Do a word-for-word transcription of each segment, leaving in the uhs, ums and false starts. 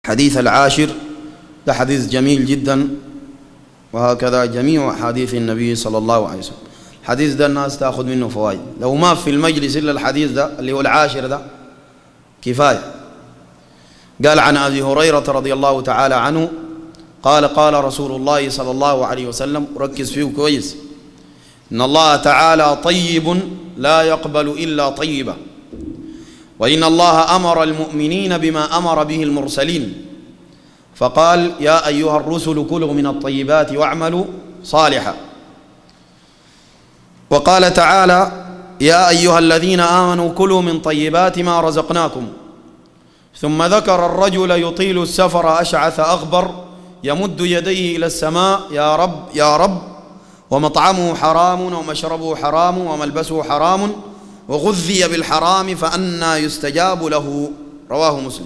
حديث العاشر ده حديث جميل جدا، وهكذا جميع أحاديث النبي صلى الله عليه وسلم. الحديث ده الناس تأخذ منه فوائد، لو ما في المجلس إلا الحديث ده اللي هو العاشر ده كفاية. قال عن أبي هريرة رضي الله تعالى عنه قال قال رسول الله صلى الله عليه وسلم، ركز فيه كويس، إن الله تعالى طيب لا يقبل إلا طيبا، وإن الله أمر المؤمنين بما أمر به المرسلين، فقال يا أيها الرسل كلوا من الطيبات واعملوا صالحا. وقال تعالى يا أيها الذين آمنوا كلوا من طيبات ما رزقناكم. ثم ذكر الرجل يطيل السفر أشعث أغبر يمد يديه إلى السماء يا رب يا رب، ومطعمه حرام ومشربه حرام وملبسه حرام وغذي بالحرام فأنى يستجاب له، رواه مسلم.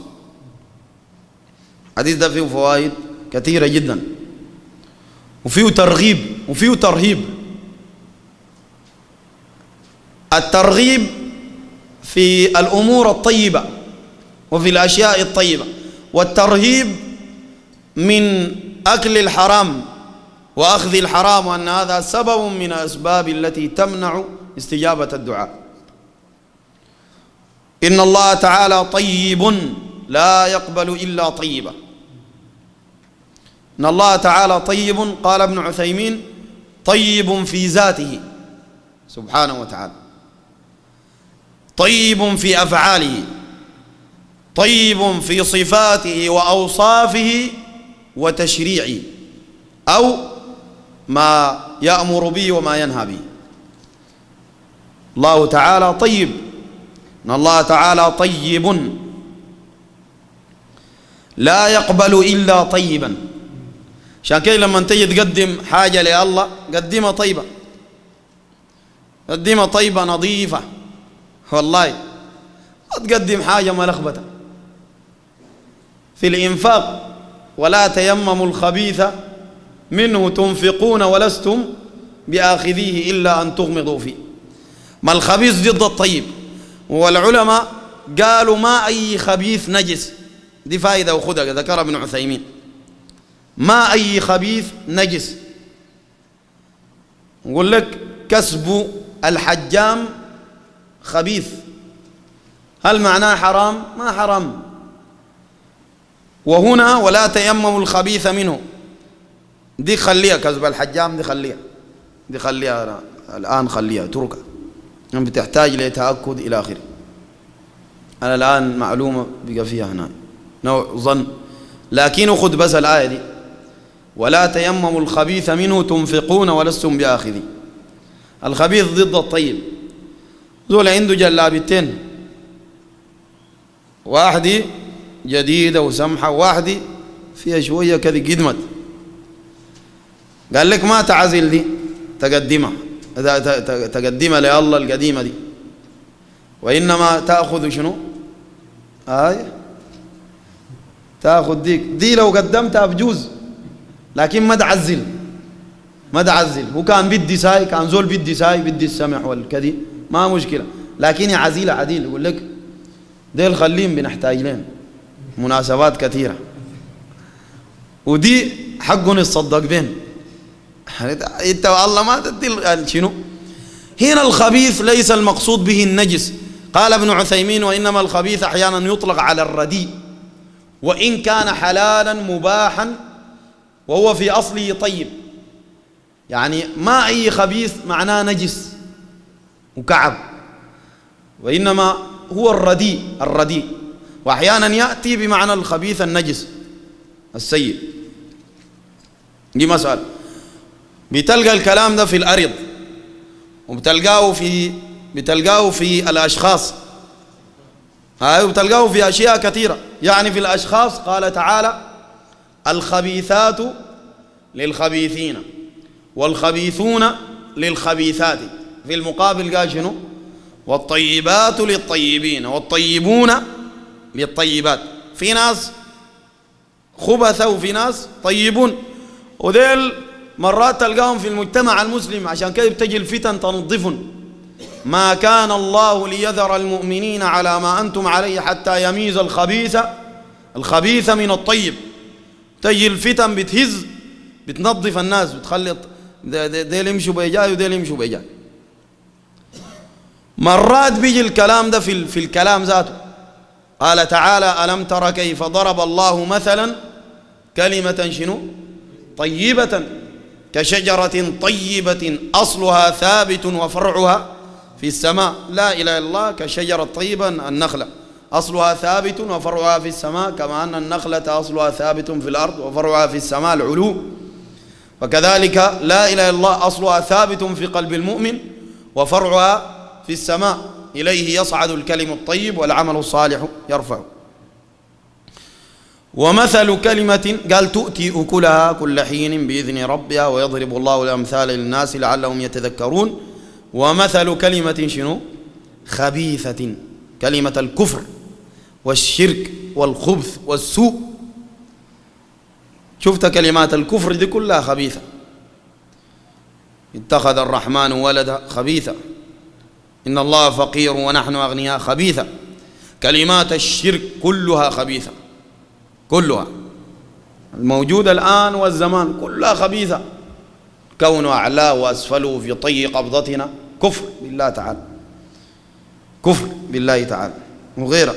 حديث ده فيه فوائد كثيرة جدا، وفيه ترغيب وفيه ترهيب. الترغيب في الأمور الطيبة وفي الأشياء الطيبة، والترهيب من أكل الحرام وأخذ الحرام، وأن هذا سبب من الأسباب التي تمنع استجابة الدعاء. إن الله تعالى طيب لا يقبل إلا طيبا. إن الله تعالى طيب، قال ابن عثيمين طيب في ذاته سبحانه وتعالى، طيب في أفعاله، طيب في صفاته وأوصافه وتشريعه، أو ما يأمر به وما ينهى به. الله تعالى طيب، إن الله تعالى طيب لا يقبل إلا طيبا. عشان كده لما تيجي تقدم حاجة لله قدمها طيبة، قدمها طيبة نظيفة، والله ما تقدم حاجة ملخبطة. في الإنفاق ولا تيمموا الخبيث منه تنفقون ولستم بآخذيه إلا أن تغمضوا فيه. ما الخبيث ضد الطيب، والعلماء قالوا ما أي خبيث نجس، دي فائدة وخذها ذكر ابن عثيمين، ما أي خبيث نجس. نقول لك كسب الحجام خبيث، هل معناه حرام؟ ما حرام. وهنا ولا تيمموا الخبيث منه، دي خليها كسب الحجام، دي خليها دي خليها الآن، خليها اتركها، بتحتاج لتأكد إلى آخره. أنا الآن معلومة بقى فيها هنا نوع ظن، لكن خذ بس الآية دي ولا تيمموا الخبيث منه تنفقون ولستم بآخذين. الخبيث ضد الطيب. زول عنده جلابتين، واحدة جديدة وسمحة، واحدة فيها شوية كذا قدمت، قال لك ما تعزل دي، تقدمها تقدمها لله القديمة دي، وإنما تأخذ شنو؟ آية تأخذ ديك دي، لو قدمتها بجوز، لكن ما تعزل ما تعزل. هو كان بدي ساي، كان زول بدي ساي بدي السمح والكذي ما مشكلة، لكن يعزيل عديل. يقول لك ديل خليهم بنحتاج لهم مناسبات كثيرة، ودي حقهم يتصدق بين انت والله ما تدي شنو. هنا الخبيث ليس المقصود به النجس. قال ابن عثيمين وإنما الخبيث أحيانا يطلق على الرديء، وإن كان حلالا مباحا وهو في أصله طيب. يعني ما أي خبيث معناه نجس وكعب، وإنما هو الرديء الرديء وأحيانا يأتي بمعنى الخبيث النجس السيء. دي مسألة بتلقى الكلام ده في الأرض، وبتلقاه في بتلقاه في الأشخاص، هاي وبتلقاه في أشياء كثيرة. يعني في الأشخاص قال تعالى الخبيثات للخبيثين والخبيثون للخبيثات. في المقابل قال شنو؟ والطيبات للطيبين والطيبون للطيبات. في ناس خبثة وفي ناس طيبون، وذيل مرات تلقاهم في المجتمع المسلم. عشان كده بتجي الفتن تنظفهم. ما كان الله ليذر المؤمنين على ما أنتم عليه حتى يميز الخبيث الخبيث من الطيب. تجي الفتن بتهز بتنظف الناس، بتخلي ديل يمشوا بيجاي وديل يمشوا بيجاي. مرات بيجي الكلام ده في, في الكلام ذاته. قال تعالى: ألم تر كيف ضرب الله مثلا كلمة شنو طيبة كشجرة طيبة أصلها ثابت وفرعها في السماء. لا إله إلا الله. كشجرة طيبة النخلة أصلها ثابت وفرعها في السماء، كما أن النخلة أصلها ثابت في الأرض وفرعها في السماء العلو. وكذلك لا إله إلا الله أصلها ثابت في قلب المؤمن وفرعها في السماء، إليه يصعد الكلم الطيب والعمل الصالح يرفعه. ومثل كلمة قال تؤتي أكلها كل حين بإذن ربها ويضرب الله الأمثال للناس لعلهم يتذكرون. ومثل كلمة شنو خبيثة، كلمة الكفر والشرك والخبث والسوء. شفت كلمات الكفر دي كلها خبيثة. اتخذ الرحمن ولدا خبيثة، إن الله فقير ونحن أغنياء خبيثة. كلمات الشرك كلها خبيثة، كلها الموجودة الآن والزمان كلها خبيثة. كون أعلاه وأسفله في طي قبضتنا كفر بالله تعالى، كفر بالله تعالى وغيره.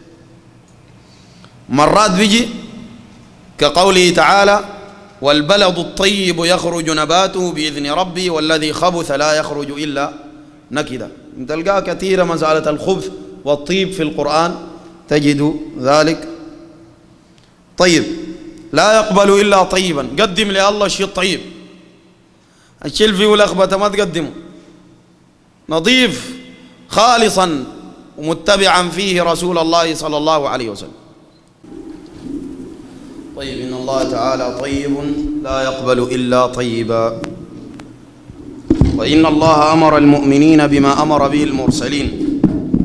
مرات بيجي كقوله تعالى: والبلد الطيب يخرج نباته بإذن ربي والذي خبث لا يخرج إلا نكدا. تلقى كثيرة مسألة الخبث والطيب في القرآن تجد ذلك. طيب لا يقبل إلا طيبا. قدم لله شيء طيب، الشيء فيه لخبطة ما تقدمه، نظيف خالصا ومتبعا فيه رسول الله صلى الله عليه وسلم. طيب إن الله تعالى طيب لا يقبل إلا طيبا. وإن الله أمر المؤمنين بما أمر به المرسلين.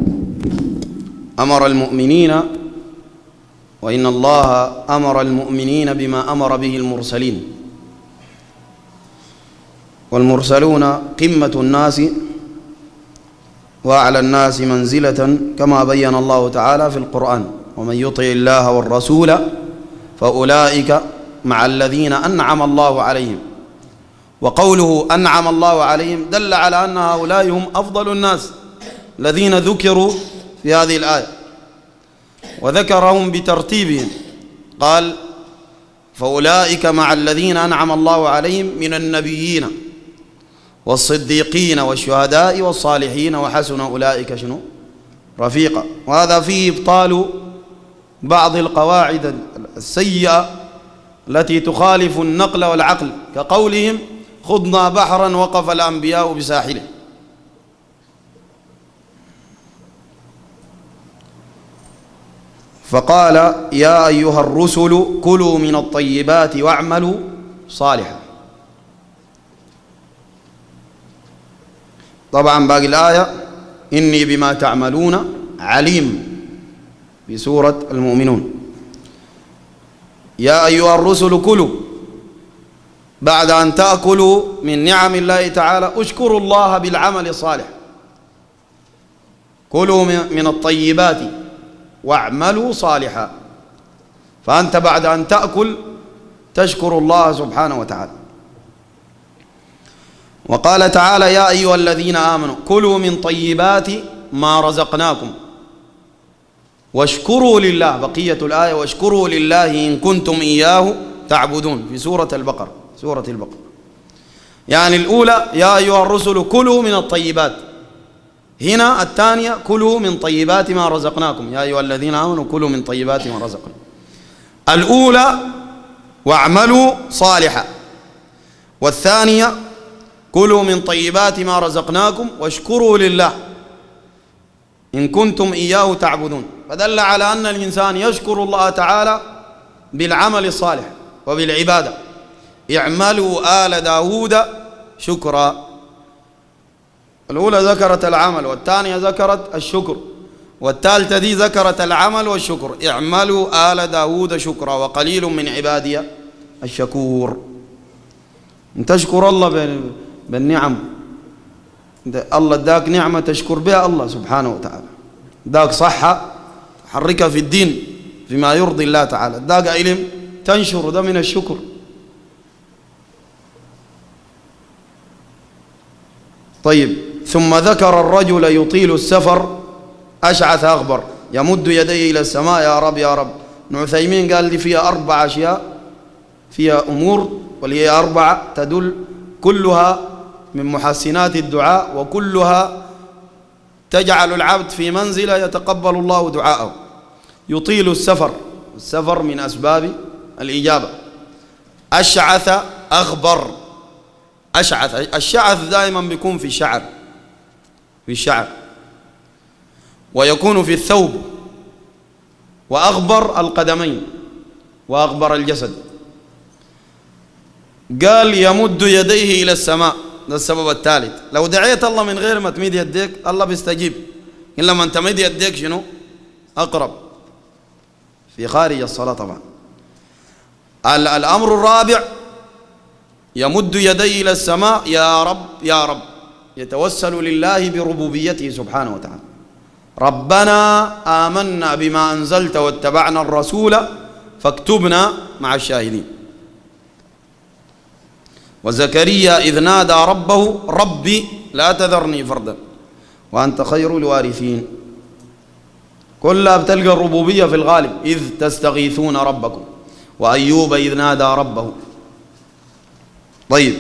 أمر المؤمنين وإن الله أمر المؤمنين بما أمر به المرسلين. والمرسلون قمة الناس وأعلى الناس منزلة، كما بين الله تعالى في القرآن: ومن يطع الله والرسول فأولئك مع الذين أنعم الله عليهم. وقوله أنعم الله عليهم دل على أن هؤلاء هم أفضل الناس الذين ذكروا في هذه الآية، وذكرهم بترتيبهم. قال: فأولئك مع الذين أنعم الله عليهم من النبيين والصديقين والشهداء والصالحين وحسن أولئك شنو رفيقا. وهذا فيه إبطال بعض القواعد السيئة التي تخالف النقل والعقل، كقولهم: خضنا بحرا وقف الأنبياء بساحله. فقال: يا أيها الرسل كلوا من الطيبات واعملوا صالحا. طبعا باقي الآية: إني بما تعملون عليم في سورة المؤمنون. يا أيها الرسل كلوا، بعد أن تأكلوا من نعم الله تعالى اشكروا الله بالعمل الصالح. كلوا من الطيبات واعملوا صالحا. فأنت بعد أن تأكل تشكر الله سبحانه وتعالى. وقال تعالى: يا أيها الذين آمنوا كلوا من طيبات ما رزقناكم واشكروا لله. بقية الآية: واشكروا لله إن كنتم إياه تعبدون، في سورة البقرة. سورة البقرة يعني الأولى يا أيها الرسل كلوا من الطيبات، هنا الثانية كلوا من طيبات ما رزقناكم. يا أيها الذين آمنوا كلوا من طيبات ما رزقناكم. الأولى واعملوا صالحا، والثانية كلوا من طيبات ما رزقناكم واشكروا لله إن كنتم إياه تعبدون. فدل على أن الإنسان يشكر الله تعالى بالعمل الصالح وبالعبادة. اعملوا آل داود شكرا. الأولى ذكرت العمل، والثانية ذكرت الشكر، والثالثة دي ذكرت العمل والشكر. اعملوا آل داود شكرا وقليل من عبادي الشكور. ان تشكر الله بالنعم، الله اداك نعمة تشكر بها الله سبحانه وتعالى، اداك صحة تحركها في الدين في فيما يرضي الله تعالى. داق علم تنشر، ده من الشكر. طيب، ثم ذكر الرجل يطيل السفر أشعث أغبر يمد يديه إلى السماء يا رب يا رب. ابن عثيمين قال لي فيها أربع أشياء، فيها أمور، واللي هي أربعة تدل كلها من محسنات الدعاء، وكلها تجعل العبد في منزلة يتقبل الله دعاءه. يطيل السفر، السفر من أسباب الإجابة. أشعث أغبر، أشعث، الشعث دائما بيكون في الشعر، في الشعر، ويكون في الثوب، وأغبر القدمين، وأغبر الجسد. قال يمد يديه إلى السماء، ده السبب الثالث. لو دعيت الله من غير ما تمد يديك الله بيستجيب، إلا ما تمد يديك شنو؟ أقرب، في خارج الصلاة طبعا. الأمر الرابع يمد يديه إلى السماء يا رب يا رب، يتوسل لله بربوبيته سبحانه وتعالى. ربنا آمنا بما أنزلت واتبعنا الرسول فاكتبنا مع الشاهدين. وزكريا إذ نادى ربه ربي لا تذرني فردا وأنت خير الوارثين. كلها بتلقى الربوبية في الغالب. إذ تستغيثون ربكم، وأيوب إذ نادى ربه. طيب،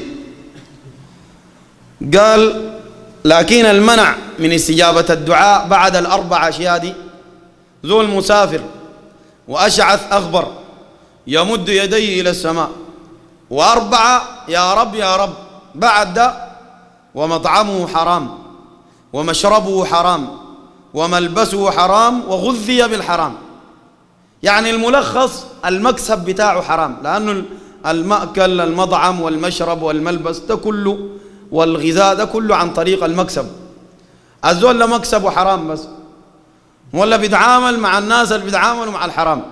قال لكن المنع من استجابة الدعاء بعد الأربع أشياء دي، ذو المسافر وأشعث أغبر يمد يديه إلى السماء، وأربعة يا رب يا رب. بعد ده ومطعمه حرام ومشربه حرام وملبسه حرام وغذي بالحرام. يعني الملخص المكسب بتاعه حرام، لأنه المأكل المطعم والمشرب والملبس ده كله والغذاء ده كله عن طريق المكسب. الزول ده مكسبه حرام بس، ولا بيتعامل مع الناس اللي بيتعاملوا مع الحرام،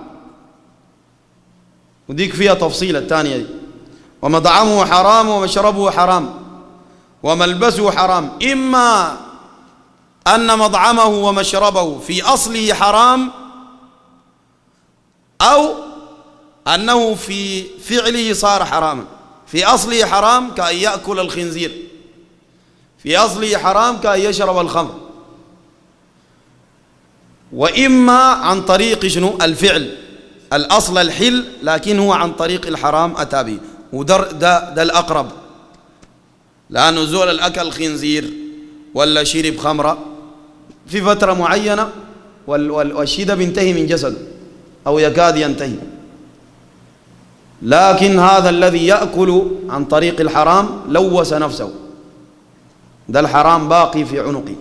وديك فيها تفصيل الثانية دي. ومطعمه حرام ومشربه حرام وملبسه حرام، إما أن مطعمه ومشربه في أصله حرام، أو أنه في فعله صار حراما. في أصله حرام كأن يأكل الخنزير، في أصله حرام كأن يشرب الخمر. وإما عن طريق شنو؟ الفعل، الأصل الحل لكن هو عن طريق الحرام أتى به، وده ده, ده الأقرب، لأنه زول الأكل خنزير ولا شرب خمرة في فترة معينة والشيء ده بينتهي من جسده أو يكاد ينتهي. لكن هذا الذي يأكل عن طريق الحرام لوث نفسه، ده الحرام باقي في عنقه.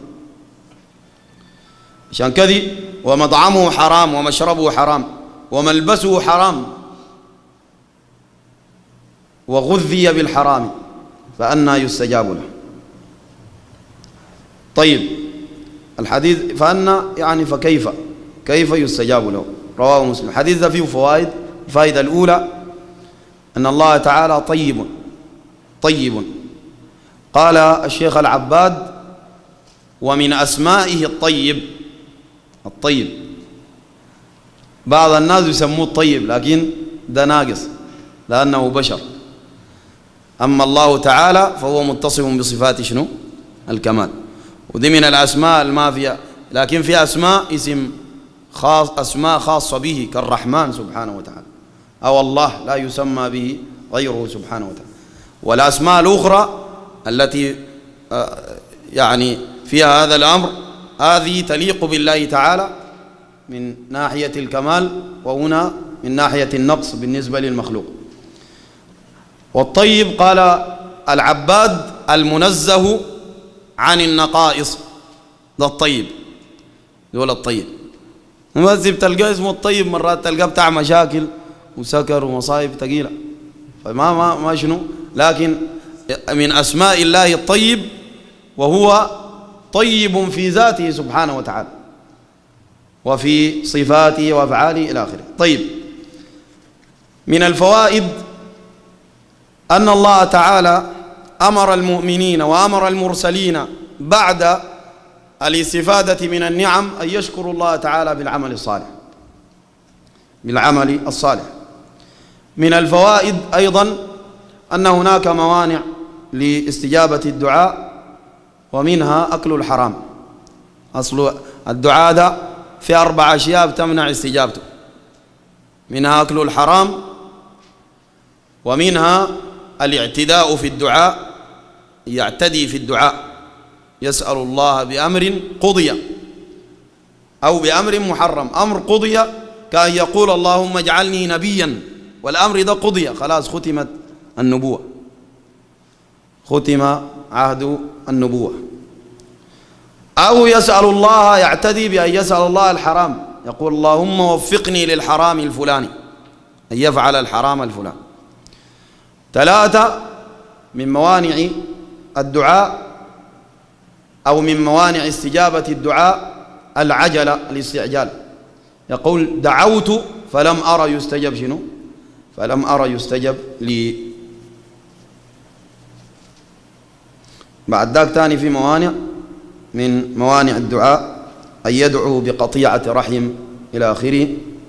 عشان كذي ومطعمه حرام ومشربه حرام وملبسه حرام وغذي بالحرام فأنى يستجاب له. طيب، الحديث فأنى يعني فكيف، كيف يستجاب له؟ رواه مسلم. الحديث ده فيه فوائد. الفائدة الأولى أن الله تعالى طيب طيب. قال الشيخ العباد ومن أسمائه الطيب. الطيب بعض الناس يسموه الطيب، لكن ده ناقص لأنه بشر. أما الله تعالى فهو متصف بصفات شنو؟ الكمال. ودي من الأسماء المافية، لكن في أسماء اسم خاص، أسماء خاصة به كالرحمن سبحانه وتعالى، أو الله لا يسمى به غيره سبحانه وتعالى. والأسماء الأخرى التي يعني فيها هذا الأمر هذه تليق بالله تعالى من ناحية الكمال، وهنا من ناحية النقص بالنسبة للمخلوق. والطيب قال العباد المنزه عن النقائص، ده الطيب، دول الطيب. المذهب تلقى اسمه الطيب مرات تلقى بتاع مشاكل وسكر ومصايب ثقيلة، فما ما ما شنو، لكن من أسماء الله الطيب، وهو طيب في ذاته سبحانه وتعالى وفي صفاته وأفعاله إلى آخره. طيب، من الفوائد أن الله تعالى أمر المؤمنين وأمر المرسلين بعد الاستفادة من النعم أن يشكروا الله تعالى بالعمل الصالح. بالعمل الصالح. من الفوائد أيضا أن هناك موانع لاستجابة الدعاء، ومنها أكل الحرام. أصل الدعاء ده في أربع أشياء بتمنع استجابته، منها أكل الحرام، ومنها الاعتداء في الدعاء، يعتدي في الدعاء، يسأل الله بأمر قضي أو بأمر محرم. أمر قضي كأن يقول اللهم اجعلني نبيا، والأمر ده قضي خلاص، ختمت النبوة، ختم عهد النبوة. أو يسأل الله، يعتدي بأن يسأل الله الحرام، يقول اللهم وفقني للحرام الفلاني، أن يفعل الحرام الفلاني. ثلاثة، من موانع الدعاء أو من موانع استجابة الدعاء العجلة، الاستعجال. يقول دعوت فلم أرى يستجب شنو؟ فلم أرى يستجب لي. بعد ذاك تاني في موانع، من موانع الدعاء أن يدعو بقطيعة رحم إلى آخره،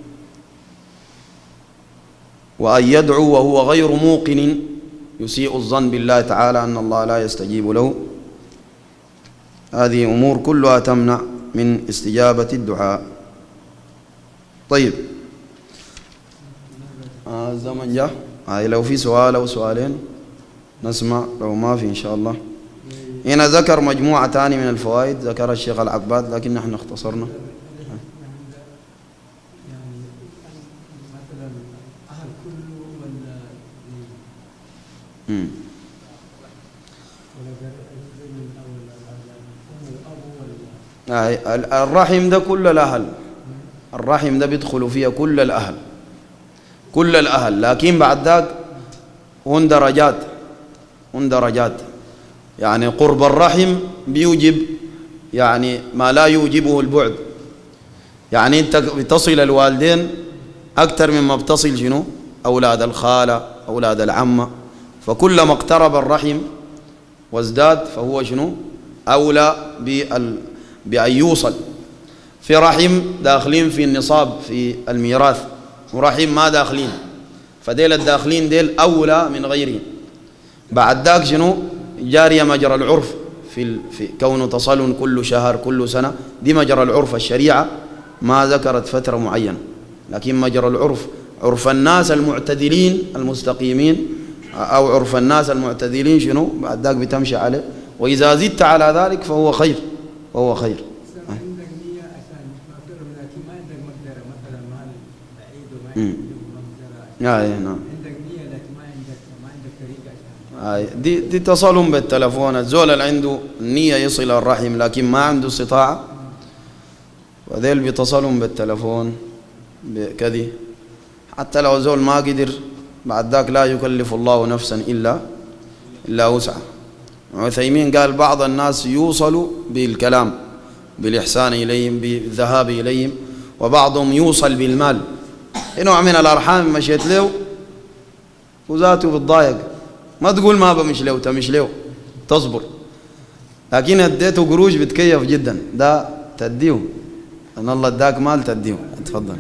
وأن يدعو وهو غير موقن، يسيء الظن بالله تعالى أن الله لا يستجيب له. هذه أمور كلها تمنع من استجابة الدعاء. طيب، آه الزمن جاء. آه لو في سؤال أو سؤالين نسمع، لو ما في إن شاء الله. هنا ذكر مجموعة ثانية من الفوائد ذكر الشيخ العباد، لكن نحن اختصرنا. الرحم ده كل الأهل، الرحم ده بيدخلوا فيها كل الأهل، كل الأهل، لكن بعد ذاك هن درجات، هن درجات. يعني قرب الرحم بيوجب يعني ما لا يوجبه البعد. يعني أنت بتصل الوالدين أكثر مما بتصل شنو؟ أولاد الخالة، أولاد العمة. فكلما اقترب الرحم وازداد فهو شنو؟ أولى بأن يوصل. في رحم داخلين في النصاب في الميراث، ورحم ما داخلين، فديل الداخلين ديل أولى من غيرهم. بعد ذاك شنو؟ جارية مجرى العرف في, في كونه تصل كل شهر كل سنة، دي مجرى العرف. الشريعة ما ذكرت فترة معينة، لكن مجرى العرف، عرف الناس المعتدلين المستقيمين، أو عرف الناس المعتدلين شنو؟ بعد ذاك بتمشي عليه. وإذا زدت على ذلك فهو خير، فهو خير. آه نعم. آه دي دي تصلهم بالتلفون. الزول اللي عنده نية يصل الرحم لكن ما عنده استطاعة، وذيل بيتصلهم بالتلفون بكذي. حتى لو زول ما قدر بعد ذاك لا يكلف الله نفسا إلا إلا وسعها. عثيمين قال بعض الناس يوصلوا بالكلام، بالإحسان إليهم، بالذهاب إليهم، وبعضهم يوصل بالمال. نوع من الأرحام مشيت له وذاته بتضايق، ما تقول ما بمش له، تمش له تصبر، لكن اديته قروش بتكيف جدا، ده تديه أن الله اداك مال تديه. تفضل.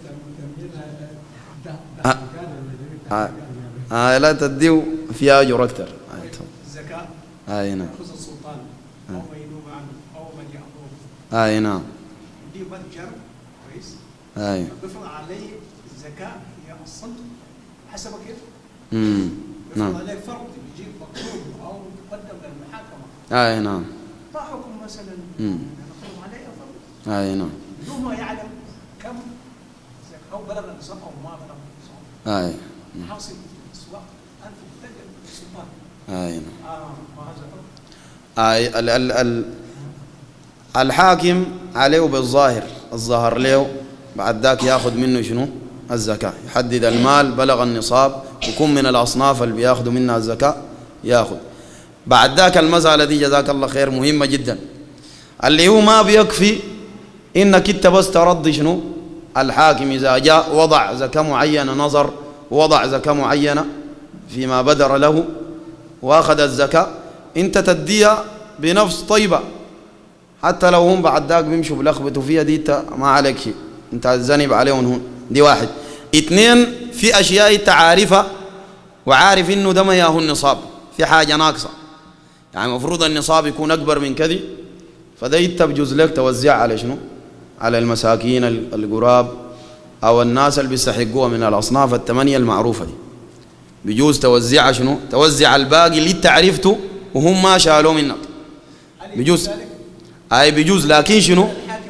آه. آه. آه لا تديه فيها أجر أكثر. الزكاة آه نعم. يأخذ السلطان أو من ينوب عنه أو من يأخذه. آه نعم. دي متجر كويس. آه. بفرض عليه الزكاة هي الصدق حسب كيف؟ امم نعم. بفرض عليه فرض بيجيب مكتوب أو يقدم للمحاكمة. آه نعم. ما حكم مثلا امم نفرض عليه فرض؟ آه نعم. بدون ما يعلم كم أو بلغ النصاب أو ما بلغ النصاب. آه حاصل سواء أنت تتجر السلطان. آه نعم. آه ما هذا فرض. آه ال ال ال الحاكم عليه بالظاهر، الظاهر له بعد ذاك ياخذ منه شنو؟ الزكاة. يحدد المال بلغ النصاب، يكون من الأصناف اللي بياخذوا منها الزكاة ياخذ. بعد ذاك المسألة دي جزاك الله خير مهمة جدا، اللي هو ما بيكفي إنك أنت بس ترضي شنو؟ الحاكم إذا جاء وضع زكاة معينة، نظر وضع زكاة معينة فيما بدر له وأخذ الزكاة، أنت تديها بنفس طيبة، حتى لو هم بعد ذاك بيمشوا بلخبطوا فيها، دي ما عليك شيء، أنت الذنب عليهم هون. دي واحد. اثنين، في أشياء أنت عارفها وعارف إنه ده ما ياهو النصاب، في حاجة ناقصة، يعني المفروض النصاب يكون أكبر من كذي، فده أنت بجوز لك توزع على شنو؟ على المساكين القراب أو الناس اللي بيستحقوها من الأصناف الثمانية المعروفة دي، بيجوز توزع شنو؟ توزع الباقي اللي أنت عرفته وهم ما شالوه منك، بيجوز. أي بيجوز، لكن شنو؟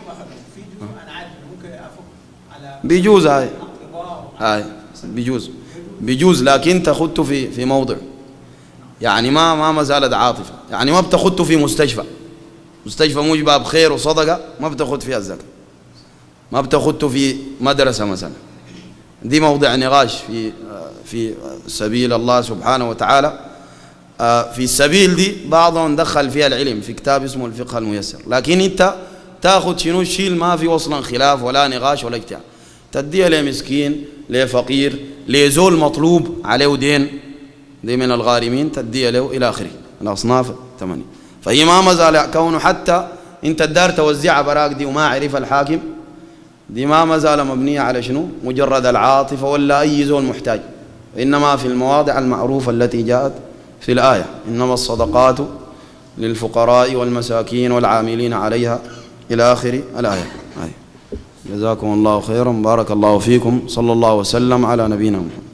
بيجوز هاي هاي بيجوز بيجوز لكن تخطه في في موضع، يعني ما ما مسألة عاطفة، يعني ما بتخطه في مستشفى، مستشفى موجبة بخير وصدقة ما بتخط فيها الزكاة، ما بتخطه في مدرسة مثلا، دي موضع نقاش في في سبيل الله سبحانه وتعالى. في السبيل دي بعضهم دخل فيها العلم في كتاب اسمه الفقه الميسر، لكن انت تاخذ شنو الشيء ما في وصلا خلاف ولا نقاش ولا اجتهاد، تديها لمسكين، لفقير، لزول مطلوب عليه دين، دي من الغارمين تديها له الى اخره، الاصناف الثمانيه. فهي ما مازال كونه حتى انت الدار توزعها براك دي وما عرف الحاكم، دي ما مازال مبنيه على شنو؟ مجرد العاطفه ولا اي زول محتاج، انما في المواضع المعروفه التي جاءت في الايه، انما الصدقات للفقراء والمساكين والعاملين عليها الى اخر الايه. جزاكم الله خيرا، بارك الله فيكم، صلى الله وسلم على نبينا محمد.